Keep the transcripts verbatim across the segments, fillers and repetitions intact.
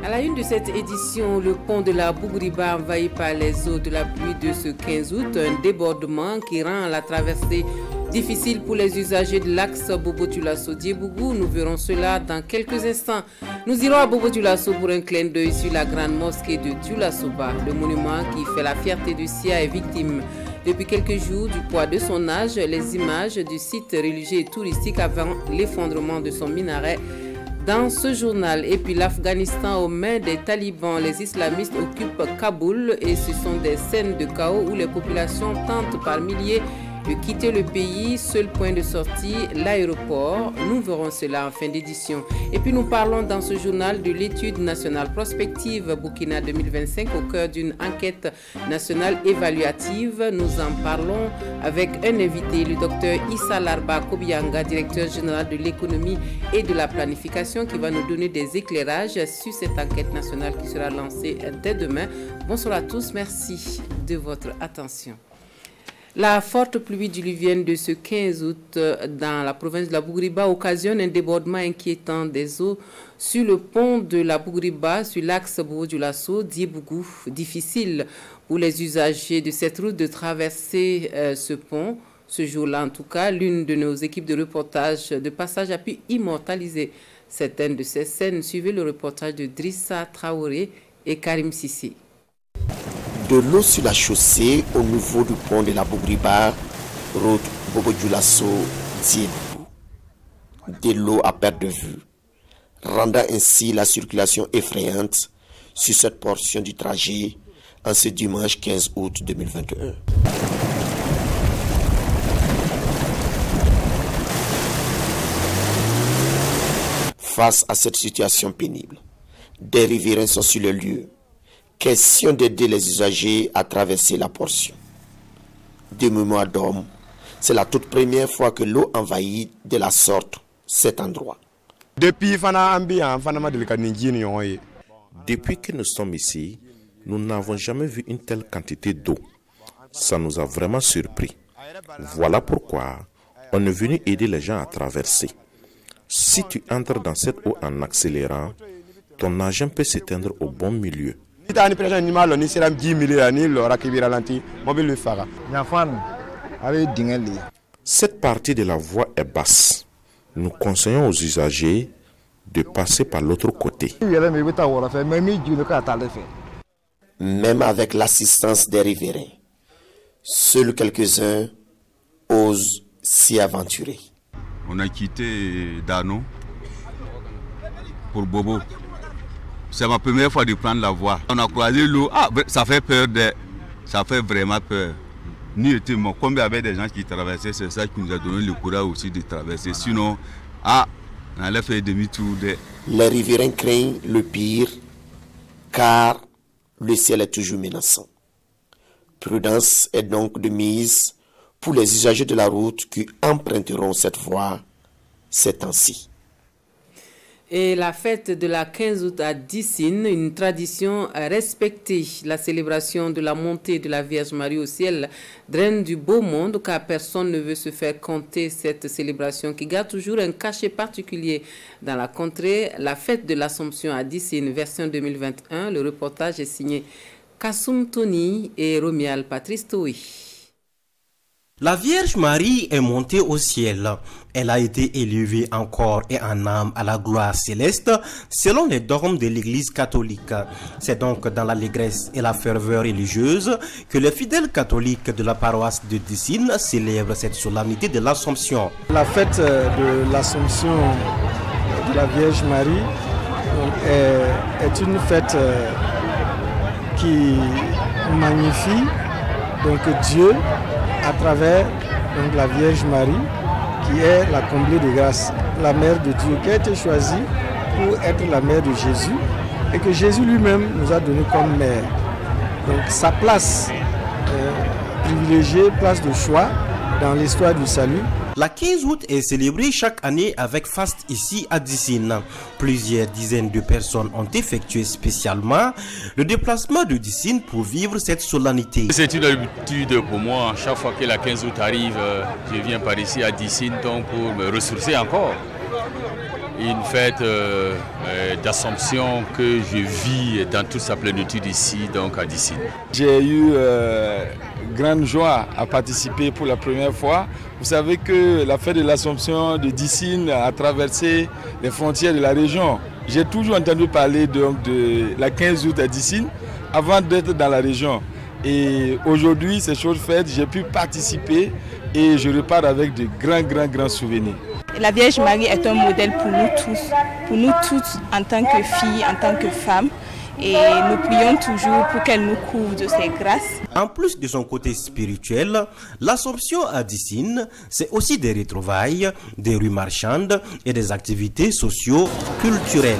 À la une de cette édition, le pont de la Bougriba envahi par les eaux de la pluie de ce quinze août, un débordement qui rend la traversée difficile pour les usagers de l'axe Bobo-Dioulasso-Diebougou. Nous verrons cela dans quelques instants. Nous irons à Bobo-Dioulasso pour un clin d'œil sur la grande mosquée de Dioulasso-Ba. Le monument qui fait la fierté de Sia est victime depuis quelques jours du poids de son âge. Les images du site religieux et touristique avant l'effondrement de son minaret dans ce journal. Et puis l'Afghanistan aux mains des talibans. Les islamistes occupent Kaboul et ce sont des scènes de chaos où les populations tentent par milliers de quitter le pays. Seul point de sortie, l'aéroport. Nous verrons cela en fin d'édition. Et puis nous parlons dans ce journal de l'étude nationale prospective Burkina deux mille vingt-cinq au cœur d'une enquête nationale évaluative. Nous en parlons avec un invité, le docteur Issa Larba Kobianga, directeur général de l'économie et de la planification, qui va nous donner des éclairages sur cette enquête nationale qui sera lancée dès demain. Bonsoir à tous, merci de votre attention. La forte pluie diluvienne de ce quinze août dans la province de la Bougriba occasionne un débordement inquiétant des eaux sur le pont de la Bougriba, sur l'axe Bobo-Dioulasso-Diebougou. Difficile pour les usagers de cette route de traverser euh, ce pont. Ce jour-là, en tout cas, l'une de nos équipes de reportage de passage a pu immortaliser certaines de ces scènes. Suivez le reportage de Drissa Traoré et Karim Sissi. De l'eau sur la chaussée au niveau du pont de la Bougriba, route Bobo-Dioulasso-Diebougou. De l'eau à perte de vue, rendant ainsi la circulation effrayante sur cette portion du trajet en ce dimanche quinze août deux mille vingt et un. Face à cette situation pénible, des riverains sont sur le lieu. Question d'aider les usagers à traverser la portion. De mémoire d'homme, c'est la toute première fois que l'eau envahit de la sorte cet endroit. Depuis que nous sommes ici, nous n'avons jamais vu une telle quantité d'eau. Ça nous a vraiment surpris. Voilà pourquoi on est venu aider les gens à traverser. Si tu entres dans cette eau en accélérant, ton argent peut s'éteindre au bon milieu. Cette partie de la voie est basse. Nous conseillons aux usagers de passer par l'autre côté. Même avec l'assistance des riverains, seuls quelques-uns osent s'y aventurer. On a quitté Dano pour Bobo. C'est ma première fois de prendre la voie. On a croisé l'eau. Ah, ça fait peur. De... Ça fait vraiment peur. Nous étions, comme il y avait des gens qui traversaient, c'est ça qui nous a donné le courage aussi de traverser. Sinon, ah, on allait faire demi-tour. De... Les riverains craignent le pire, car le ciel est toujours menaçant. Prudence est donc de mise pour les usagers de la route qui emprunteront cette voie ces temps-ci. Et la fête de la quinze août à Dissine, une tradition respectée. La célébration de la montée de la Vierge Marie au ciel draine du beau monde, car personne ne veut se faire compter cette célébration qui garde toujours un cachet particulier dans la contrée. La fête de l'Assomption à Dissine, version deux mille vingt et un. Le reportage est signé Kassoum Tony et Romial Patrice Toui. La Vierge Marie est montée au ciel. Elle a été élevée en corps et en âme à la gloire céleste, selon les dogmes de l'Église catholique. C'est donc dans l'allégresse et la ferveur religieuse que les fidèles catholiques de la paroisse de Dissine célèbrent cette solennité de l'Assomption. La fête de l'Assomption de la Vierge Marie est, est une fête qui magnifie donc Dieu à travers donc, la Vierge Marie, qui est la comblée de grâce, la mère de Dieu, qui a été choisie pour être la mère de Jésus, et que Jésus lui-même nous a donné comme mère. Donc sa place euh, privilégiée, place de choix dans l'histoire du salut. La quinze août est célébrée chaque année avec faste ici à Dissine. Plusieurs dizaines de personnes ont effectué spécialement le déplacement de Dissine pour vivre cette solennité. C'est une habitude pour moi. Chaque fois que la quinze août arrive, je viens par ici à Dissine donc pour me ressourcer encore. une fête euh, euh, d'Assomption que je vis dans toute sa plénitude ici, donc à Dissine. J'ai eu euh, grande joie à participer pour la première fois. Vous savez que la fête de l'Assomption de Dissine a traversé les frontières de la région. J'ai toujours entendu parler donc, de la quinze août à Dissine avant d'être dans la région. Et aujourd'hui, c'est chose faite, j'ai pu participer et je repars avec de grands, grands, grands souvenirs. La Vierge Marie est un modèle pour nous tous, pour nous toutes en tant que filles, en tant que femmes. Et nous prions toujours pour qu'elle nous couvre de ses grâces. En plus de son côté spirituel, l'Assomption à Dissine, c'est aussi des retrouvailles, des rues marchandes et des activités socio-culturelles.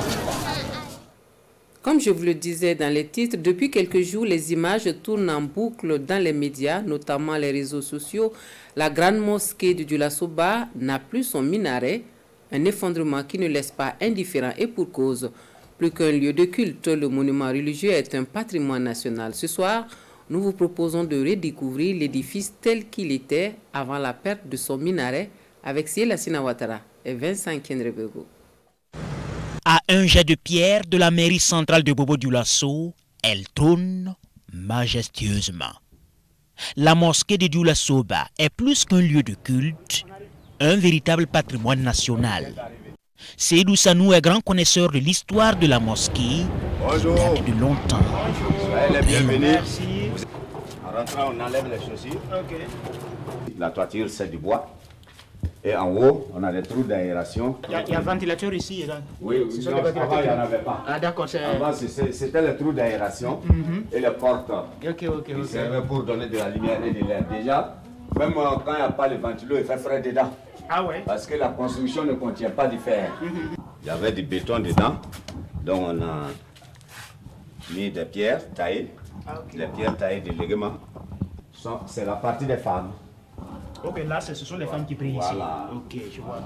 Comme je vous le disais dans les titres, depuis quelques jours, les images tournent en boucle dans les médias, notamment les réseaux sociaux. La grande mosquée de Dioula-Soba n'a plus son minaret, un effondrement qui ne laisse pas indifférent et pour cause. Plus qu'un lieu de culte, le monument religieux est un patrimoine national. Ce soir, nous vous proposons de redécouvrir l'édifice tel qu'il était avant la perte de son minaret avec Siela Sinawatara et Vincent Kendrebego. À un jet de pierre de la mairie centrale de Bobo-Dioulasso, elle trône majestueusement. La mosquée de Dioula-Soba est plus qu'un lieu de culte, un véritable patrimoine national. Seydou Sanou est grand connaisseur de l'histoire de la mosquée. Bonjour. Qui date de longtemps. Soyez les bienvenus. En rentrant, on enlève les chaussures. Okay. La toiture, c'est du bois. Et en haut, on a des trous d'aération. Il y, y a un ventilateur ici. Là. Oui, oui. Non, avant, il n'y en avait pas. Ah, d'accord. Avant, c'était les trous d'aération mm-hmm. et les portes. Ok, ok, qui ok. servaient pour donner de la lumière et de l'air. Déjà, même quand il n'y a pas le ventilo, il fait frais dedans. Ah ouais. Parce que la construction ne contient pas du fer. Mm-hmm. Il y avait du béton dedans. Donc on a mis des pierres taillées. Ah, okay. Les pierres taillées de léguements. C'est la partie des femmes. Ok, là, ce sont les femmes qui prient voilà. Ici. Ok, je vois.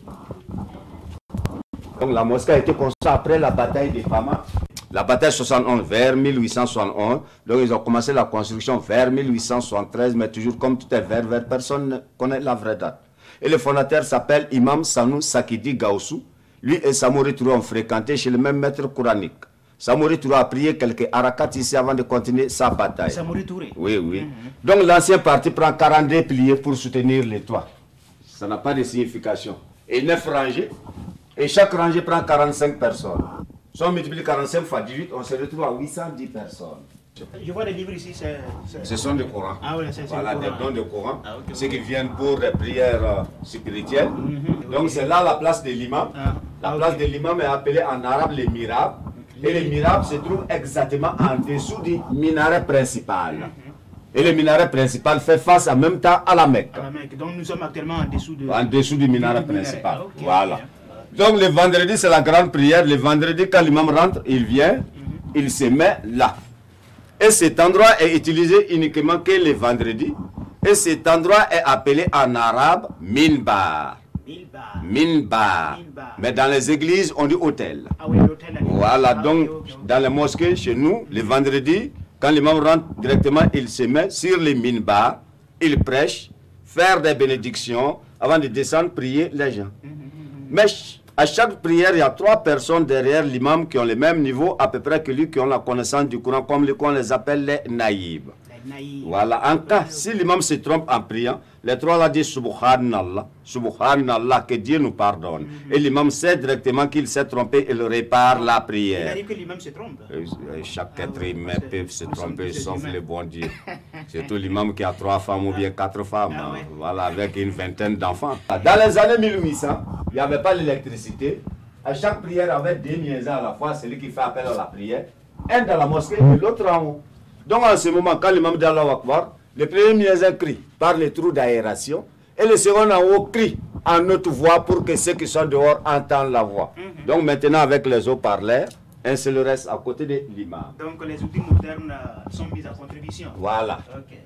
Donc la mosquée a été construite après la bataille des Fama. La bataille soixante et onze, vers mille huit cent soixante et onze. Donc ils ont commencé la construction vers mille huit cent soixante-treize, mais toujours comme tout est vers, vers personne ne connaît la vraie date. Et le fondateur s'appelle Imam Sanou Sakidi Gaoussou. Lui et Samouri Touré ont fréquenté chez le même maître coranique. Samouri Touré a prié quelques harakats ici avant de continuer sa bataille. Samouri Touré. Oui, oui. Mm-hmm. Donc l'ancien parti prend quarante-deux piliers pour soutenir les toits. Ça n'a pas de signification. Et neuf rangées. Et chaque rangée prend quarante-cinq personnes. Si on multiplie quarante-cinq fois dix-huit, on se retrouve à huit cent dix personnes. Je vois des livres ici, c'est... Ce sont des Corans. Ah oui, c'est voilà, des dons de Coran. Ah, okay, ceux qui viennent pour des prières euh, spirituelles. Mm-hmm, donc okay. C'est là la place de l'imam. Ah, la ah, place okay. de l'imam est appelée en arabe les mirab. Et les mirab se trouvent exactement en dessous du minaret principal. Mm-hmm. Et le minaret principal fait face en même temps à la Mecque. À la Mecque. Donc nous sommes actuellement en dessous, de... en dessous du minaret du principal. Okay, voilà. Okay. Donc le vendredi c'est la grande prière. Le vendredi quand l'imam rentre, il vient, mm-hmm. il se met là. Et cet endroit est utilisé uniquement que le vendredi. Et cet endroit est appelé en arabe minbar. Minbar. Minbar. Mais dans les églises, on dit hôtel. Ah oui, l'hôtel. Voilà, ah, donc okay, okay. Dans les mosquées, chez nous, le vendredi, quand l'imam rentre directement, il se met sur les minbar, il prêche, faire des bénédictions, avant de descendre, prier les gens. Mm-hmm. Mais à chaque prière, il y a trois personnes derrière l'imam qui ont le même niveau à peu près que lui, qui ont la connaissance du Coran, comme on les appelle les naïbs. Voilà, en cas, si l'imam se trompe en priant, les trois là disent Subhanallah, Subhanallah, que Dieu nous pardonne. Mm-hmm. Et l'imam sait directement qu'il s'est trompé et il répare la prière. Il arrive que l'imam se trompe. Chaque ah, être humain ouais, peut se tromper, sauf le bon Dieu. Surtout l'imam qui a trois femmes ou bien quatre femmes, ah, ouais. Voilà, avec une vingtaine d'enfants. Dans les années mille huit cents, il n'y avait pas l'électricité. À chaque prière, il y avait deux muezzins à la fois, celui qui fait appel à la prière, un dans la mosquée et l'autre en haut. Donc en ce moment, quand l'imam dit Allahu Akbar, le premier muezzin crie par les trous d'aération et le second en haut crie en haute voix pour que ceux qui sont dehors entendent la voix. Mm-hmm. Donc maintenant avec les haut-parleurs, un seul reste à côté de l'imam. Donc les outils modernes sont mis à contribution. Voilà. Okay.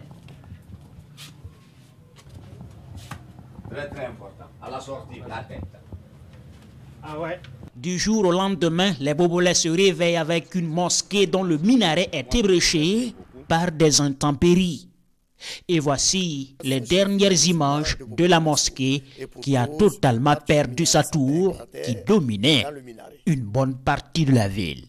Très très important. À la sortie, la tête. Ah ouais. Du jour au lendemain, les Bobolais se réveillent avec une mosquée dont le minaret est ébréché par des intempéries. Et voici les dernières images de la mosquée qui a totalement perdu sa tour qui dominait une bonne partie de la ville.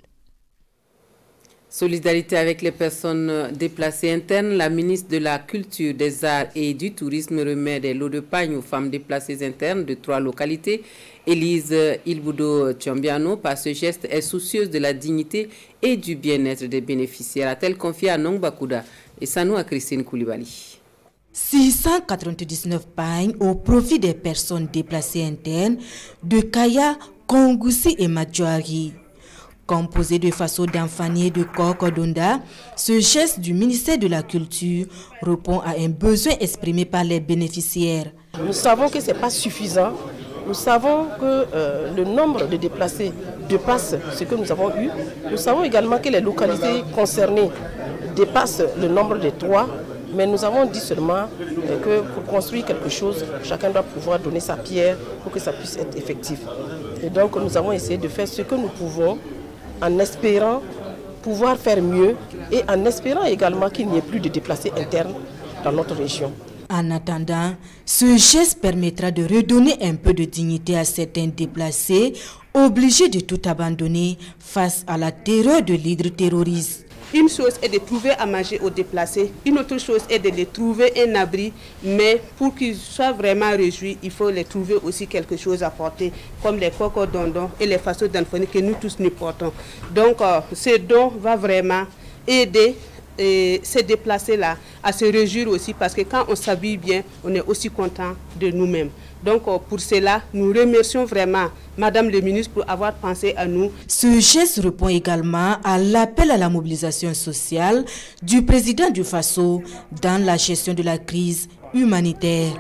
Solidarité avec les personnes déplacées internes, la ministre de la Culture, des Arts et du Tourisme remet des lots de pagne aux femmes déplacées internes de trois localités. Élise Ilboudo Tchombiano, par ce geste, est soucieuse de la dignité et du bien-être des bénéficiaires, a-t-elle confié à Nong Bakouda et Sanou à Christine Koulibaly. six cent quatre-vingt-dix-neuf pagnes au profit des personnes déplacées internes de Kaya, Kongoussi et Madjouari. Composé de façons d'enfanier de Kokodonda, ce geste du ministère de la Culture répond à un besoin exprimé par les bénéficiaires. Nous savons que ce n'est pas suffisant. Nous savons que euh, le nombre de déplacés dépasse ce que nous avons eu. Nous savons également que les localités concernées dépassent le nombre de trois. Mais nous avons dit seulement euh, que pour construire quelque chose, chacun doit pouvoir donner sa pierre pour que ça puisse être effectif. Et donc nous avons essayé de faire ce que nous pouvons, en espérant pouvoir faire mieux et en espérant également qu'il n'y ait plus de déplacés internes dans notre région. En attendant, ce geste permettra de redonner un peu de dignité à certains déplacés, obligés de tout abandonner face à la terreur de l'hydre terroriste. Une chose est de trouver à manger aux déplacés, une autre chose est de les trouver un abri, mais pour qu'ils soient vraiment réjouis, il faut les trouver aussi quelque chose à porter, comme les cocodondons et les façons d'enfanter que nous tous nous portons. Donc euh, ce don va vraiment aider et ces déplacés-là à se réjouir aussi, parce que quand on s'habille bien, on est aussi content de nous-mêmes. Donc pour cela, nous remercions vraiment Madame le ministre pour avoir pensé à nous. Ce geste répond également à l'appel à la mobilisation sociale du président du Faso dans la gestion de la crise humanitaire.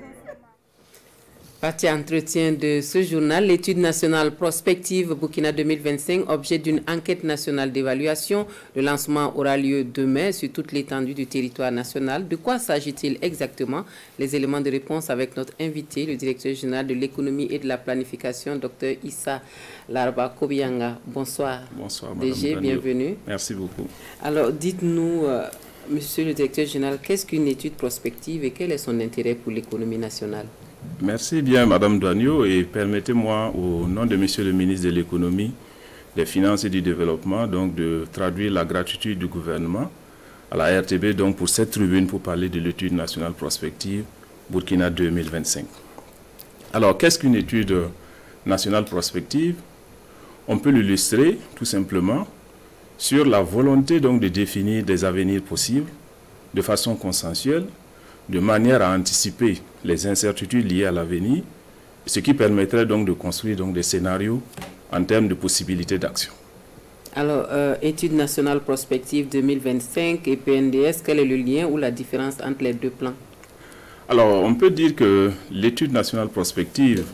Partie entretien de ce journal, l'étude nationale prospective Burkina deux mille vingt-cinq, objet d'une enquête nationale d'évaluation. Le lancement aura lieu demain sur toute l'étendue du territoire national. De quoi s'agit-il exactement? Les éléments de réponse avec notre invité, le directeur général de l'économie et de la planification, Dr Issa Larba Kobianga. Bonsoir. Bonsoir, Madame D G, bienvenue. Merci beaucoup. Alors, dites-nous, euh, monsieur le directeur général, qu'est-ce qu'une étude prospective et quel est son intérêt pour l'économie nationale? Merci bien, Madame Douagneau, et permettez-moi, au nom de Monsieur le ministre de l'Économie, des Finances et du Développement, donc de traduire la gratitude du gouvernement à la R T B donc pour cette tribune pour parler de l'étude nationale prospective Burkina deux mille vingt-cinq. Alors, qu'est-ce qu'une étude nationale prospective? On peut l'illustrer tout simplement sur la volonté donc de définir des avenirs possibles de façon consensuelle, de manière à anticiper les incertitudes liées à l'avenir, ce qui permettrait donc de construire donc des scénarios en termes de possibilités d'action. Alors, euh, étude nationale prospective deux mille vingt-cinq et P N D S, quel est le lien ou la différence entre les deux plans? Alors, on peut dire que l'étude nationale prospective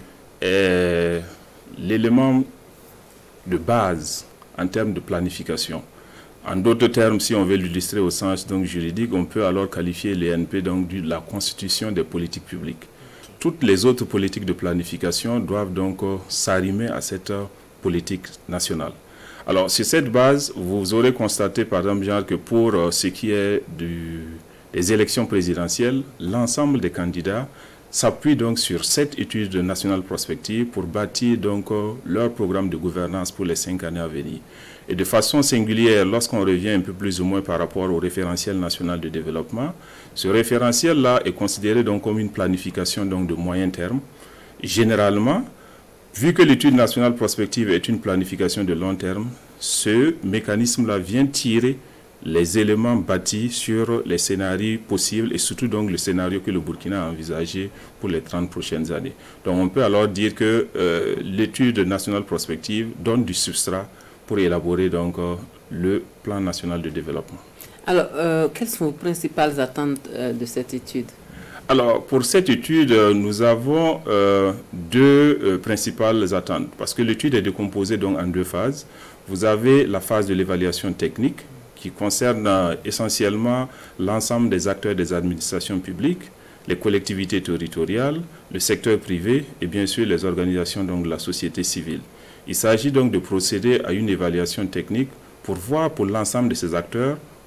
est l'élément de base en termes de planification. En d'autres termes, si on veut l'illustrer au sens donc juridique, on peut alors qualifier l'E N P donc de la constitution des politiques publiques. Toutes les autres politiques de planification doivent donc s'arrimer à cette politique nationale. Alors, sur cette base, vous aurez constaté par exemple genre, que pour ce qui est du, des élections présidentielles, l'ensemble des candidats s'appuient donc sur cette étude nationale prospective pour bâtir donc leur programme de gouvernance pour les cinq années à venir. Et de façon singulière, lorsqu'on revient un peu plus ou moins par rapport au référentiel national de développement, ce référentiel-là est considéré donc comme une planification donc de moyen terme. Généralement, vu que l'étude nationale prospective est une planification de long terme, ce mécanisme-là vient tirer les éléments bâtis sur les scénarios possibles et surtout donc le scénario que le Burkina a envisagé pour les trente prochaines années. Donc on peut alors dire que euh, l'étude nationale prospective donne du substrat pour élaborer donc euh, le plan national de développement. Alors, euh, quelles sont vos principales attentes euh, de cette étude? Alors, pour cette étude, euh, nous avons euh, deux euh, principales attentes, parce que l'étude est décomposée donc en deux phases. Vous avez la phase de l'évaluation technique, qui concerne euh, essentiellement l'ensemble des acteurs des administrations publiques, les collectivités territoriales, le secteur privé et bien sûr les organisations donc, de la société civile. Il s'agit donc de procéder à une évaluation technique pour voir pour l'ensemble de ces acteurs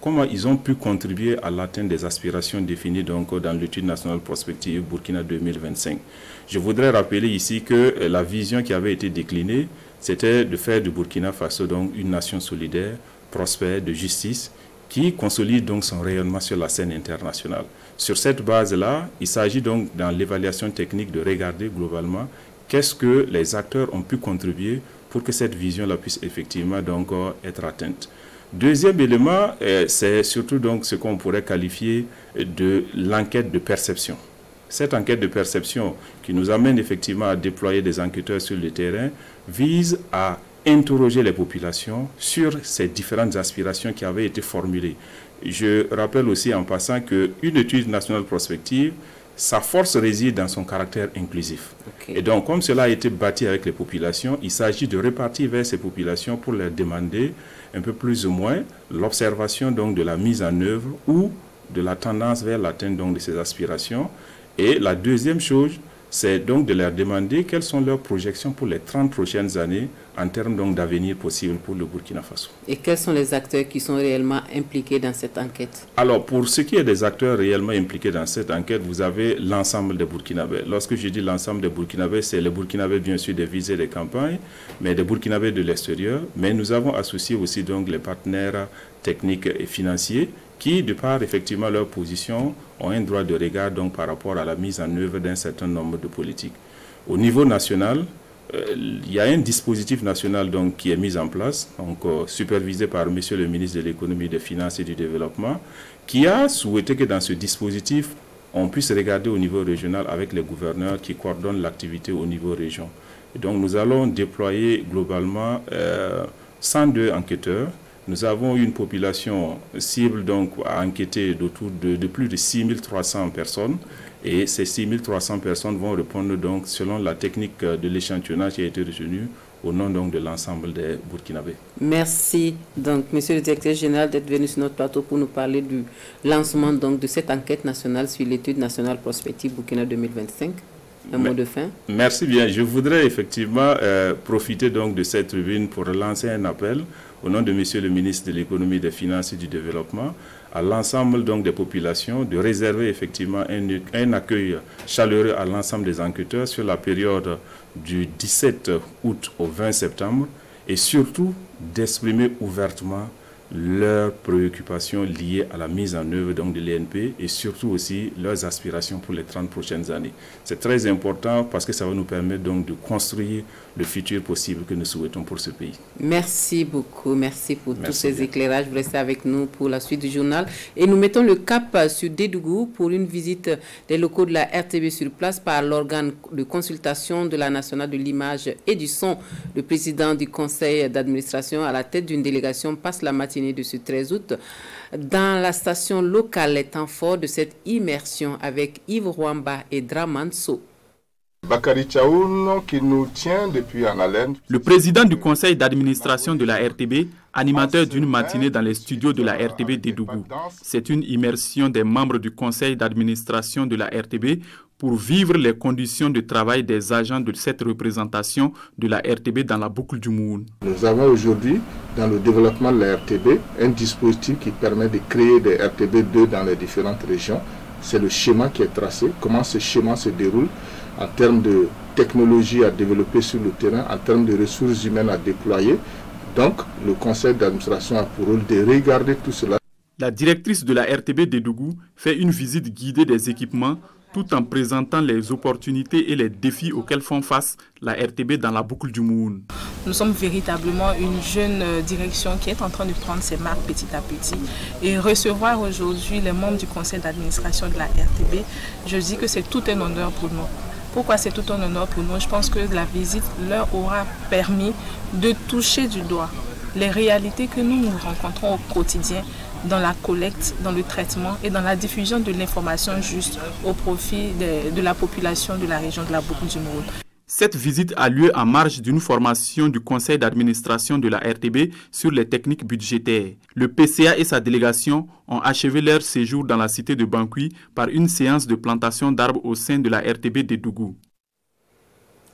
comment ils ont pu contribuer à l'atteinte des aspirations définies donc dans l'étude nationale prospective Burkina deux mille vingt-cinq. Je voudrais rappeler ici que la vision qui avait été déclinée, c'était de faire du Burkina Faso donc une nation solidaire, prospère, de justice, qui consolide donc son rayonnement sur la scène internationale. Sur cette base-là, il s'agit donc dans l'évaluation technique de regarder globalement qu'est-ce que les acteurs ont pu contribuer pour que cette vision-là puisse effectivement donc être atteinte. Deuxième élément, c'est surtout donc ce qu'on pourrait qualifier de l'enquête de perception. Cette enquête de perception qui nous amène effectivement à déployer des enquêteurs sur le terrain vise à interroger les populations sur ces différentes aspirations qui avaient été formulées. Je rappelle aussi en passant qu'une étude nationale prospective, sa force réside dans son caractère inclusif. Okay. Et donc, comme cela a été bâti avec les populations, il s'agit de repartir vers ces populations pour leur demander un peu plus ou moins l'observation donc de la mise en œuvre ou de la tendance vers l'atteinte donc de ces aspirations. Et la deuxième chose, c'est donc de leur demander quelles sont leurs projections pour les trente prochaines années en termes donc d'avenir possible pour le Burkina Faso. Et quels sont les acteurs qui sont réellement impliqués dans cette enquête? Alors, pour ce qui est des acteurs réellement impliqués dans cette enquête, vous avez l'ensemble des Burkinabés. Lorsque je dis l'ensemble des Burkinabés, c'est les Burkinabés bien sûr des visées des campagnes, mais des Burkinabés de l'extérieur. Mais nous avons associé aussi donc les partenaires techniques et financiers qui, de par effectivement leur position, ont un droit de regard donc par rapport à la mise en œuvre d'un certain nombre de politiques. Au niveau national, euh, il y a un dispositif national donc, qui est mis en place, donc, euh, supervisé par Monsieur le ministre de l'Économie, des Finances et du Développement, qui a souhaité que dans ce dispositif, on puisse regarder au niveau régional avec les gouverneurs qui coordonnent l'activité au niveau région. Et donc nous allons déployer globalement euh, cent deux enquêteurs. Nous avons une population cible donc à enquêter d'autour de, de plus de six mille trois cents personnes et ces six mille trois cents personnes vont répondre donc selon la technique de l'échantillonnage qui a été retenue au nom donc de l'ensemble des Burkinabés. Merci donc Monsieur le Directeur Général d'être venu sur notre plateau pour nous parler du lancement donc de cette enquête nationale sur l'étude nationale prospective Burkina deux mille vingt-cinq. Un mot de fin. Merci bien. Je voudrais effectivement euh, profiter donc de cette tribune pour lancer un appel au nom de Monsieur le ministre de l'Économie, des Finances et du Développement à l'ensemble donc des populations de réserver effectivement un, un accueil chaleureux à l'ensemble des enquêteurs sur la période du dix-sept août au vingt septembre et surtout d'exprimer ouvertement leurs préoccupations liées à la mise en œuvre donc de l'E N P et surtout aussi leurs aspirations pour les trente prochaines années. C'est très important parce que ça va nous permettre donc de construire le futur possible que nous souhaitons pour ce pays. Merci beaucoup, merci pour merci tous ces bien. éclairages. Vous restez avec nous pour la suite du journal et nous mettons le cap sur Dédougou pour une visite des locaux de la R T B sur place par l'organe de consultation de la nationale de l'image et du son. Le président du conseil d'administration à la tête d'une délégation passe la matinée de ce treize août dans la station locale. Les temps forts de cette immersion avec Yves Rwamba et Dramanso. Bakary Tchaoun qui nous tient depuis en haleine. Le président du conseil d'administration de la R T B, animateur d'une matinée dans les studios de la R T B Dédougou. C'est une immersion des membres du conseil d'administration de la R T B pour vivre les conditions de travail des agents de cette représentation de la R T B dans la boucle du Moun. Nous avons aujourd'hui, dans le développement de la R T B, un dispositif qui permet de créer des R T B deux dans les différentes régions. C'est le schéma qui est tracé, comment ce schéma se déroule en termes de technologie à développer sur le terrain, en termes de ressources humaines à déployer. Donc, le conseil d'administration a pour rôle de regarder tout cela. La directrice de la R T B Dédougou fait une visite guidée des équipements tout en présentant les opportunités et les défis auxquels font face la R T B dans la boucle du Moun. Nous sommes véritablement une jeune direction qui est en train de prendre ses marques petit à petit. Et recevoir aujourd'hui les membres du conseil d'administration de la R T B, je dis que c'est tout un honneur pour nous. Pourquoi c'est tout un honneur pour nous? Je pense que la visite leur aura permis de toucher du doigt les réalités que nous nous rencontrons au quotidien dans la collecte, dans le traitement et dans la diffusion de l'information juste au profit de, de la population de la région de la boucle du Moun. Cette visite a lieu en marge d'une formation du conseil d'administration de la R T B sur les techniques budgétaires. Le P C A et sa délégation ont achevé leur séjour dans la cité de Bankui par une séance de plantation d'arbres au sein de la R T B Dédougou.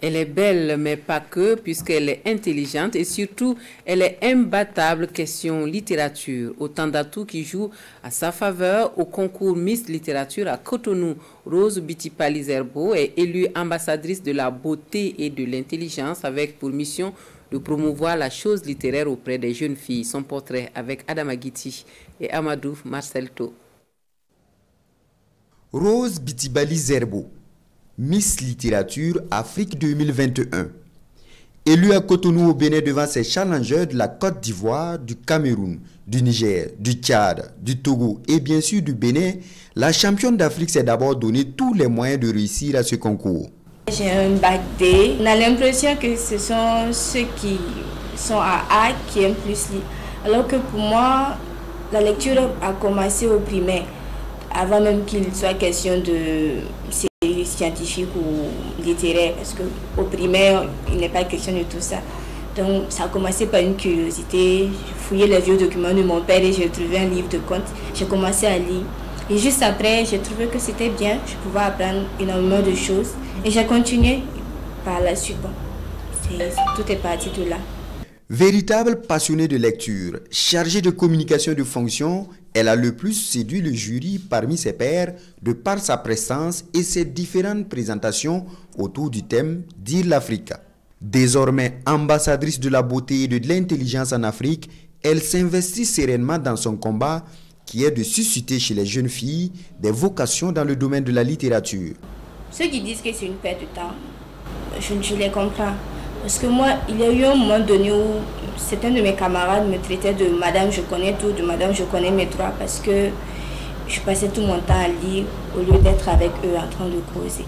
Elle est belle, mais pas que, puisqu'elle est intelligente et surtout, elle est imbattable question littérature. Autant d'atouts qui jouent à sa faveur au concours Miss Littérature à Cotonou. Rose Bitipali-Zerbo est élue ambassadrice de la beauté et de l'intelligence avec pour mission de promouvoir la chose littéraire auprès des jeunes filles. Son portrait avec Adama Guiti et Amadou Marcelto. Rose Bitibali-Zerbo, Miss Littérature Afrique deux mille vingt et un. Élue à Cotonou au Bénin devant ses challengeurs de la Côte d'Ivoire, du Cameroun, du Niger, du Tchad, du Togo et bien sûr du Bénin, la championne d'Afrique s'est d'abord donné tous les moyens de réussir à ce concours. J'ai un bac D. On a l'impression que ce sont ceux qui sont à A qui aiment plus lire. Alors que pour moi, la lecture a commencé au primaire, avant même qu'il soit question de séries scientifiques ou littéraires, parce qu'au primaire, il n'est pas question de tout ça. Donc ça a commencé par une curiosité. Je fouillais les vieux documents de mon père et j'ai trouvé un livre de contes. J'ai commencé à lire. Et juste après, j'ai trouvé que c'était bien, je pouvais apprendre énormément de choses. Et j'ai continué par la suite. Bon, tout est parti de là. Véritable passionnée de lecture, chargée de communication de fonction, elle a le plus séduit le jury parmi ses pairs de par sa présence et ses différentes présentations autour du thème « Dire l'Afrique ». Désormais ambassadrice de la beauté et de l'intelligence en Afrique, elle s'investit sereinement dans son combat qui est de susciter chez les jeunes filles des vocations dans le domaine de la littérature. Ceux qui disent que c'est une perte de temps, je, je les comprends. Parce que moi, il y a eu un moment donné où certains de mes camarades me traitaient de madame, je connais tout, de madame, je connais mes droits, parce que je passais tout mon temps à lire au lieu d'être avec eux en train de causer.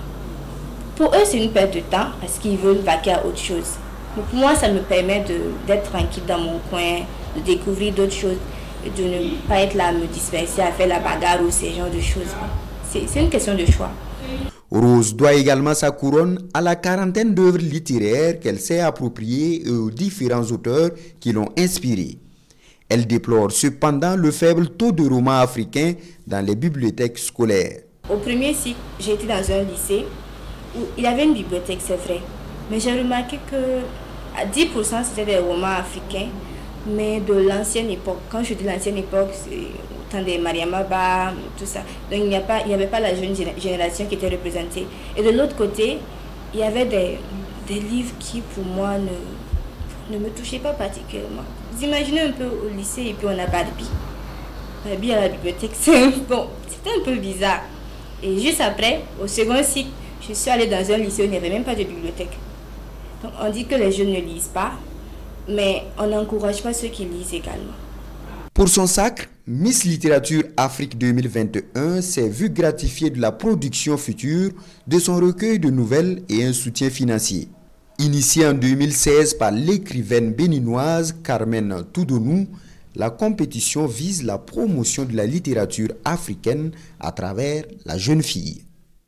Pour eux, c'est une perte de temps parce qu'ils veulent vaquer à autre chose. Mais pour moi, ça me permet d'être tranquille dans mon coin, de découvrir d'autres choses, et de ne pas être là à me disperser, à faire la bagarre ou ces genres de choses. C'est une question de choix. Rose doit également sa couronne à la quarantaine d'œuvres littéraires qu'elle s'est appropriées et aux différents auteurs qui l'ont inspirée. Elle déplore cependant le faible taux de romans africains dans les bibliothèques scolaires. Au premier cycle, j'ai été dans un lycée où il y avait une bibliothèque, c'est vrai. Mais j'ai remarqué que à dix pour cent c'était des romans africains, mais de l'ancienne époque. Quand je dis l'ancienne époque, c'est temps des Mariama Ba, tout ça. Donc il n'y a pas, il n'y avait pas la jeune génération qui était représentée. Et de l'autre côté, il y avait des, des livres qui pour moi ne, ne me touchaient pas particulièrement. Vous imaginez un peu au lycée et puis on a Barbie. Barbie à la bibliothèque, c'est bon, c'était un peu bizarre. Et juste après, au second cycle, je suis allée dans un lycée où il n'y avait même pas de bibliothèque. Donc on dit que les jeunes ne lisent pas, mais on n'encourage pas ceux qui lisent également. Pour son sacre, Miss Littérature Afrique deux mille vingt et un s'est vue gratifiée de la production future de son recueil de nouvelles et un soutien financier. Initiée en deux mille seize par l'écrivaine béninoise Carmen Toudonou, la compétition vise la promotion de la littérature africaine à travers la jeune fille.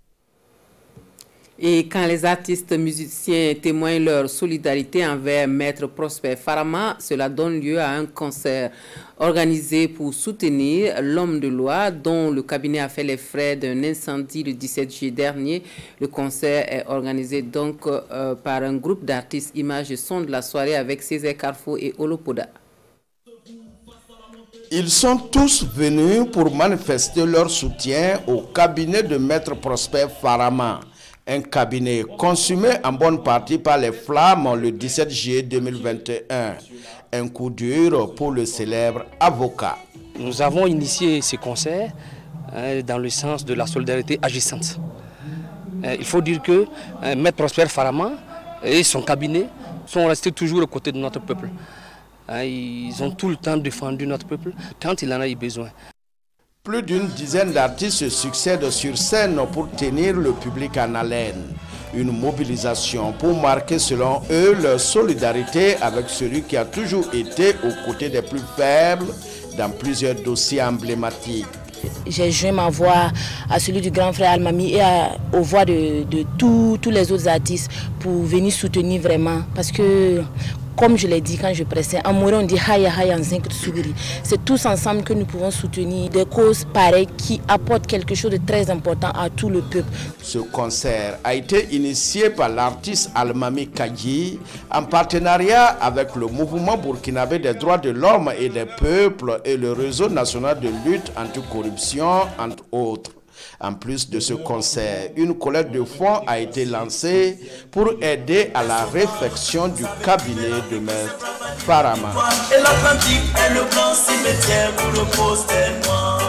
Et quand les artistes musiciens témoignent leur solidarité envers Maître Prosper Farama, cela donne lieu à un concert organisé pour soutenir l'homme de loi dont le cabinet a fait les frais d'un incendie le dix-sept juillet dernier. Le concert est organisé donc euh, par un groupe d'artistes images et sons de la soirée avec Césaire Carrefour et Olopoda. Ils sont tous venus pour manifester leur soutien au cabinet de Maître Prosper Farama. Un cabinet consumé en bonne partie par les flammes le dix-sept juillet deux mille vingt et un. Un coup dur pour le célèbre avocat. Nous avons initié ce concert euh, dans le sens de la solidarité agissante. Euh, il faut dire que euh, Maître Prosper Farama et son cabinet sont restés toujours aux côtés de notre peuple. Euh, ils ont tout le temps défendu notre peuple quand il en a eu besoin. Plus d'une dizaine d'artistes se succèdent sur scène pour tenir le public en haleine. Une mobilisation pour marquer selon eux leur solidarité avec celui qui a toujours été aux côtés des plus faibles dans plusieurs dossiers emblématiques. J'ai joint ma voix à celui du grand frère Almami et à, aux voix de, de tous les autres artistes pour venir soutenir vraiment. Parce que comme je l'ai dit quand je pressais, en Moré on dit Haya Haya Nzinc Tsuguri. C'est tous ensemble que nous pouvons soutenir des causes pareilles qui apportent quelque chose de très important à tout le peuple. Ce concert a été initié par l'artiste Almami Kadji en partenariat avec le mouvement burkinabé des droits de l'homme et des peuples et le réseau national de lutte anticorruption, entre autres. En plus de ce concert, une collecte de fonds a été lancée pour aider à la réfection du cabinet de Maître Farama. Et l'Atlantique est le grand cimetière où repose tellement.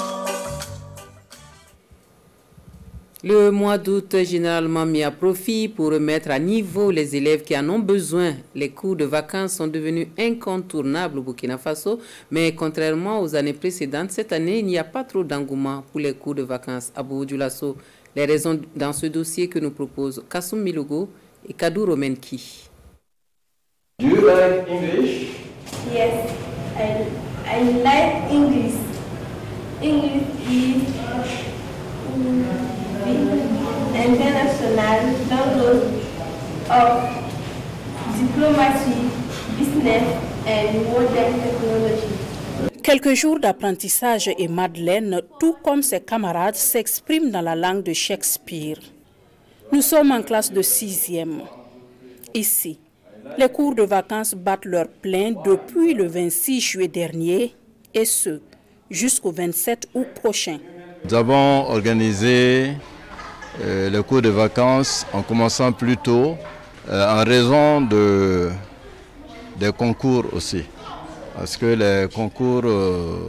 Le mois d'août est généralement mis à profit pour remettre à niveau les élèves qui en ont besoin. Les cours de vacances sont devenus incontournables au Burkina Faso, mais contrairement aux années précédentes, cette année, il n'y a pas trop d'engouement pour les cours de vacances à Bobo Dioulasso. Les raisons dans ce dossier que nous proposent Kassoum Milogo et Kadou Romenki. Do you like English? Yes, I, I like English. English is um, international download of diplomacy, business and modern technology. Quelques jours d'apprentissage et Madeleine, tout comme ses camarades, s'exprime dans la langue de Shakespeare. Nous sommes en classe de sixième. Ici, les cours de vacances battent leur plein depuis le vingt-six juillet dernier et ce, jusqu'au vingt-sept août prochain. Nous avons organisé euh, les cours de vacances en commençant plus tôt euh, en raison de, des concours aussi. Parce que les concours, euh,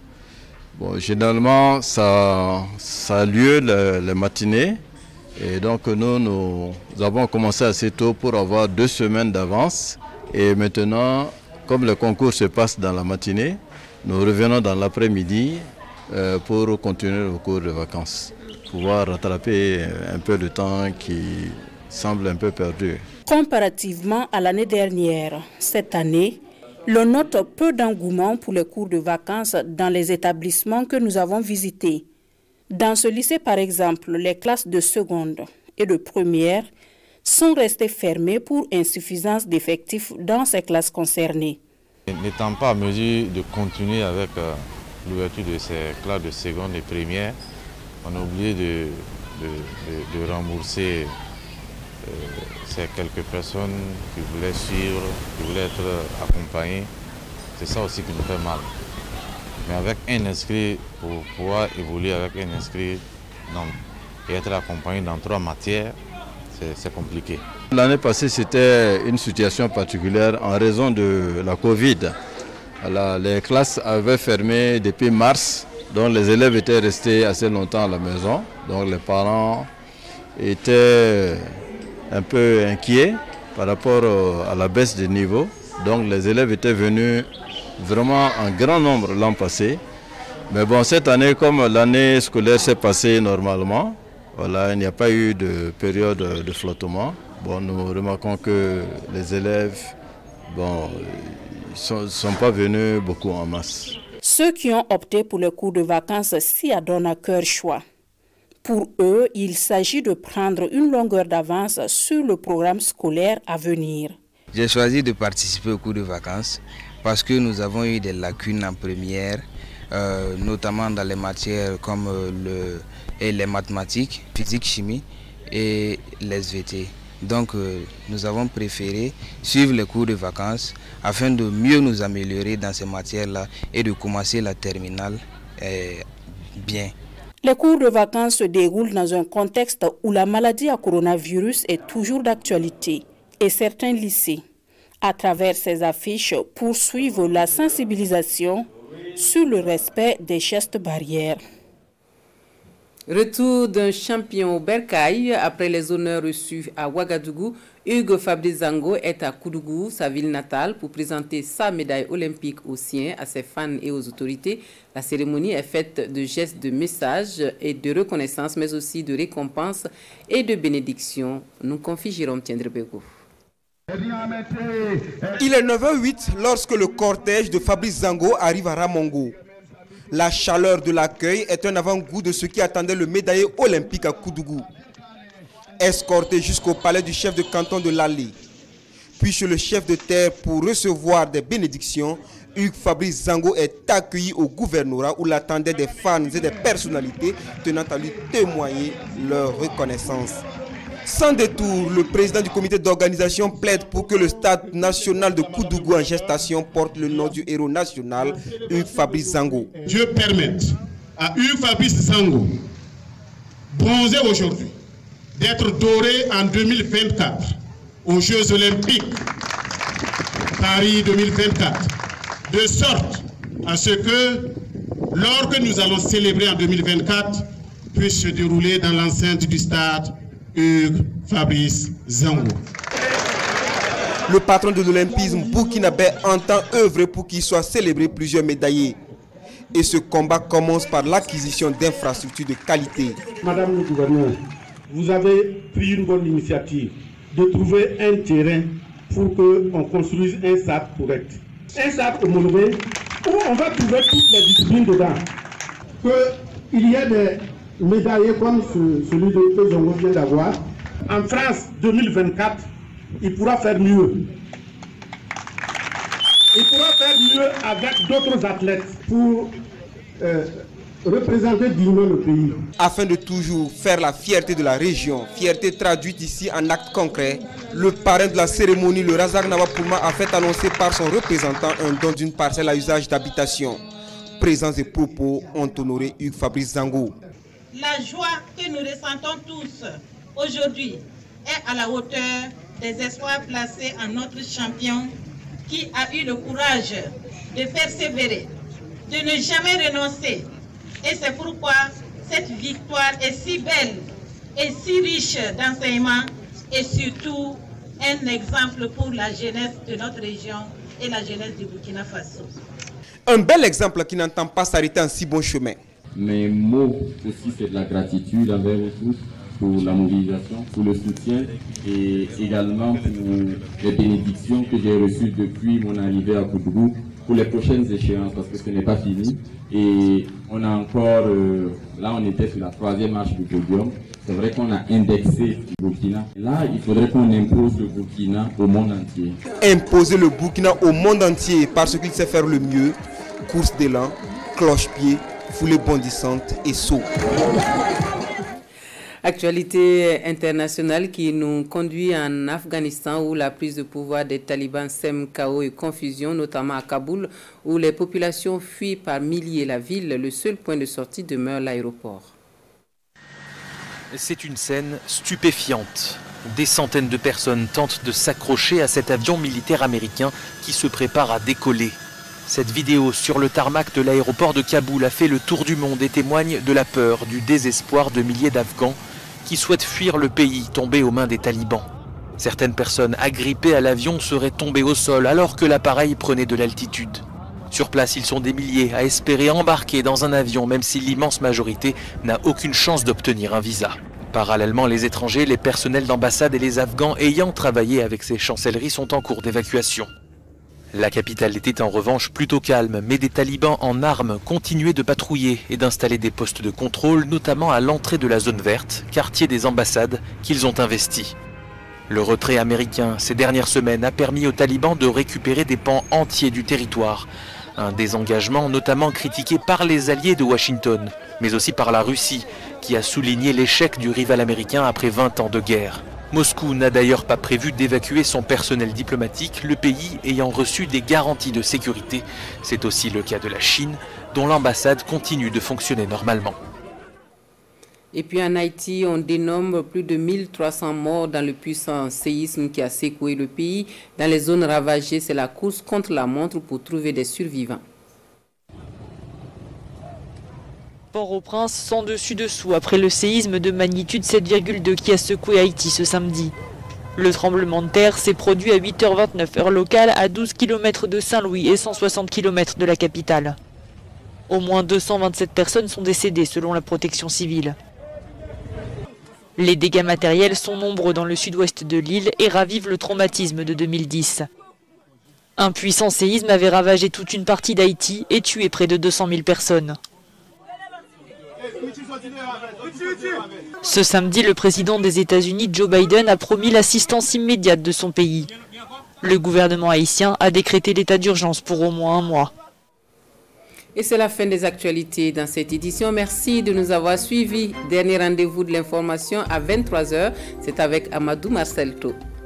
bon, généralement, ça, ça a lieu les, les matinées. Et donc nous, nous avons commencé assez tôt pour avoir deux semaines d'avance. Et maintenant, comme le concours se passe dans la matinée, nous revenons dans l'après-midi euh, pour continuer le cours de vacances. Pouvoir rattraper un peu le temps qui semble un peu perdu. Comparativement à l'année dernière, cette année, l'on note peu d'engouement pour les cours de vacances dans les établissements que nous avons visités. Dans ce lycée, par exemple, les classes de seconde et de première sont restées fermées pour insuffisance d'effectifs dans ces classes concernées. N'étant pas en mesure de continuer avec euh, l'ouverture de ces classes de seconde et première, on a oublié de, de, de, de rembourser euh, ces quelques personnes qui voulaient suivre, qui voulaient être accompagnées. C'est ça aussi qui nous fait mal. Mais avec un inscrit, pour pouvoir évoluer avec un inscrit donc, et être accompagné dans trois matières, c'est compliqué. L'année passée, c'était une situation particulière en raison de la Covid. Alors, les classes avaient fermé depuis mars, donc les élèves étaient restés assez longtemps à la maison. Donc les parents étaient un peu inquiets par rapport à la baisse des niveaux. Donc les élèves étaient venus vraiment en grand nombre l'an passé. Mais bon, cette année, comme l'année scolaire s'est passée normalement, voilà, il n'y a pas eu de période de flottement. Bon, nous remarquons que les élèves bon, ne sont, sont pas venus beaucoup en masse. Ceux qui ont opté pour le cours de vacances s'y adonnent à cœur choix. Pour eux, il s'agit de prendre une longueur d'avance sur le programme scolaire à venir. J'ai choisi de participer au cours de vacances parce que nous avons eu des lacunes en première, euh, notamment dans les matières comme euh, le, et les mathématiques, physique, chimie et les S V T. Donc euh, nous avons préféré suivre les cours de vacances afin de mieux nous améliorer dans ces matières-là et de commencer la terminale euh, bien. Les cours de vacances se déroulent dans un contexte où la maladie à coronavirus est toujours d'actualité et certains lycées, à travers ces affiches, poursuivent la sensibilisation sur le respect des gestes barrières. Retour d'un champion au Bercail. Après les honneurs reçus à Ouagadougou, Hugues Fabrice Zango est à Koudougou, sa ville natale, pour présenter sa médaille olympique aux siens, à ses fans et aux autorités. La cérémonie est faite de gestes de messages et de reconnaissance, mais aussi de récompense et de bénédiction. Nous confie Jérôme Tiendrebego. Il est neuf heures huit lorsque le cortège de Fabrice Zango arrive à Ramongo. La chaleur de l'accueil est un avant-goût de ce qui attendait le médaillé olympique à Koudougou. Escorté jusqu'au palais du chef de canton de l'Allée. Puis chez le chef de terre pour recevoir des bénédictions, Hugues Fabrice Zango est accueilli au gouvernorat où l'attendaient des fans et des personnalités tenant à lui témoigner leur reconnaissance. Sans détour, le président du comité d'organisation plaide pour que le stade national de Koudougou en gestation porte le nom du héros national, Hugues Fabrice Zango. Dieu permette à Hugues Fabrice Zango, bronzé aujourd'hui, d'être doré en deux mille vingt-quatre aux Jeux Olympiques Paris deux mille vingt-quatre, de sorte à ce que, lors que nous allons célébrer en deux mille vingt-quatre, puisse se dérouler dans l'enceinte du stade Hugues Fabrice Zango. Le patron de l'olympisme burkinabé entend œuvrer pour qu'il soit célébré plusieurs médaillés. Et ce combat commence par l'acquisition d'infrastructures de qualité. Madame le gouverneur, vous avez pris une bonne initiative de trouver un terrain pour qu'on construise un stade correct. Un stade homologué où on va trouver toutes les disciplines dedans. Qu'il y ait des médaillés comme ce, celui de, que Zongo vient d'avoir. En France deux mille vingt-quatre, il pourra faire mieux. Il pourra faire mieux avec d'autres athlètes pour euh, représenter dignement le pays. Afin de toujours faire la fierté de la région, fierté traduite ici en actes concrets, le parrain de la cérémonie, le Razak Nawapouma, a fait annoncer par son représentant un don d'une parcelle à usage d'habitation. Présence et propos ont honoré Hugues Fabrice Zango. La joie que nous ressentons tous aujourd'hui est à la hauteur des espoirs placés en notre champion qui a eu le courage de persévérer, de ne jamais renoncer. Et c'est pourquoi cette victoire est si belle et si riche d'enseignements et surtout un exemple pour la jeunesse de notre région et la jeunesse du Burkina Faso. Un bel exemple qui n'entend pas s'arrêter en si bon chemin. Mes mots aussi, c'est de la gratitude envers vous tous pour la mobilisation, pour le soutien et également pour les bénédictions que j'ai reçues depuis mon arrivée à Koudougou pour les prochaines échéances, parce que ce n'est pas fini. Et on a encore, euh, là on était sur la troisième marche du podium. C'est vrai qu'on a indexé le Burkina. Là, il faudrait qu'on impose le Burkina au monde entier. Imposer le Burkina au monde entier parce qu'il sait faire le mieux. Course d'élan, cloche-pied, foulée bondissante et saut. Actualité internationale qui nous conduit en Afghanistan où la prise de pouvoir des talibans sème chaos et confusion, notamment à Kaboul où les populations fuient par milliers la ville. Le seul point de sortie demeure l'aéroport. C'est une scène stupéfiante. Des centaines de personnes tentent de s'accrocher à cet avion militaire américain qui se prépare à décoller. Cette vidéo sur le tarmac de l'aéroport de Kaboul a fait le tour du monde et témoigne de la peur, du désespoir de milliers d'Afghans qui souhaitent fuir le pays tombé aux mains des talibans. Certaines personnes agrippées à l'avion seraient tombées au sol alors que l'appareil prenait de l'altitude. Sur place, ils sont des milliers à espérer embarquer dans un avion même si l'immense majorité n'a aucune chance d'obtenir un visa. Parallèlement, les étrangers, les personnels d'ambassade et les Afghans ayant travaillé avec ces chancelleries sont en cours d'évacuation. La capitale était en revanche plutôt calme, mais des talibans en armes continuaient de patrouiller et d'installer des postes de contrôle, notamment à l'entrée de la zone verte, quartier des ambassades, qu'ils ont investi. Le retrait américain ces dernières semaines a permis aux talibans de récupérer des pans entiers du territoire. Un désengagement notamment critiqué par les alliés de Washington, mais aussi par la Russie, qui a souligné l'échec du rival américain après vingt ans de guerre. Moscou n'a d'ailleurs pas prévu d'évacuer son personnel diplomatique, le pays ayant reçu des garanties de sécurité. C'est aussi le cas de la Chine, dont l'ambassade continue de fonctionner normalement. Et puis en Haïti, on dénombre plus de mille trois cents morts dans le puissant séisme qui a secoué le pays. Dans les zones ravagées, c'est la course contre la montre pour trouver des survivants. Port-au-Prince sans dessus-dessous après le séisme de magnitude sept virgule deux qui a secoué Haïti ce samedi. Le tremblement de terre s'est produit à huit heures vingt-neuf heure locale à douze kilomètres de Saint-Louis et cent soixante kilomètres de la capitale. Au moins deux cent vingt-sept personnes sont décédées selon la protection civile. Les dégâts matériels sont nombreux dans le sud-ouest de l'île et ravivent le traumatisme de deux mille dix. Un puissant séisme avait ravagé toute une partie d'Haïti et tué près de deux cent mille personnes. Ce samedi, le président des États-Unis, Joe Biden, a promis l'assistance immédiate de son pays. Le gouvernement haïtien a décrété l'état d'urgence pour au moins un mois. Et c'est la fin des actualités dans cette édition. Merci de nous avoir suivis. Dernier rendez-vous de l'information à vingt-trois heures. C'est avec Amadou Marcelto.